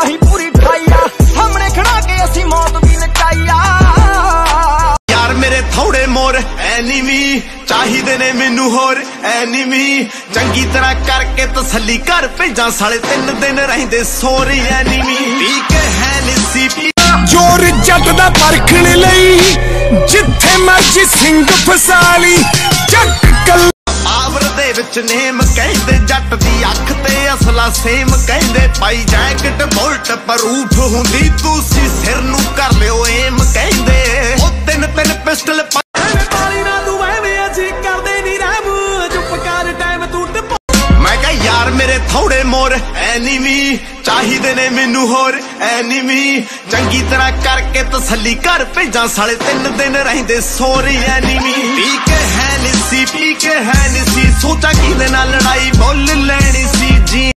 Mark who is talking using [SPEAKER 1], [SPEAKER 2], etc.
[SPEAKER 1] ही पूरी ठाइया हमने खड़ा के असी मौत भी नचाइया।
[SPEAKER 2] यार मेरे थोड़े मोर एनिमी चाहिए ने मैनू होर एनिमी चंगी तरह करके तसल्ली कर भेजा साले 3 दिन रहिंदे सोरी एनिमी पी के है निसी
[SPEAKER 3] जोर जट दा परखण लई जिथे मर्जी सिंह फसाली जट कल
[SPEAKER 2] पावर दे विच नेम कहंदे जट दी अख ते असला सेम कहंदे पाई जैकेट बुलट प्रूफ हुंदी तुसी सिर नू कर लियो एम कहंदे ओ 3 पिस्टल यार मेरे थोड़े मोर एनिमी चाहिए ने मैनू होर एनिमी चंगी तरह करके तसल्ली कर भेजा साले 3 दिन रहिंदे सोरी एनिमी पी के है निसी सोचा कि लड़ाई बोल लेनी सी जी।